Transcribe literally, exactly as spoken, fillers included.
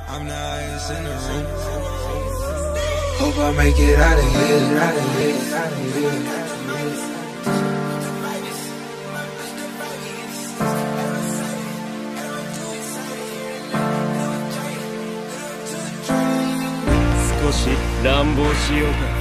I'm the highest in the room. Hope I make it out of here, out of here, out of here. 少し乱暴しようか。